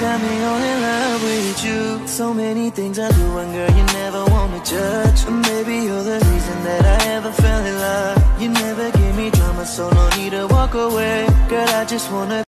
got me all in love with you. So many things I do and girl, you never wanna judge. Maybe you're the reason that I ever fell in love. You never gave me drama, so no need to walk away. Girl, I just wanna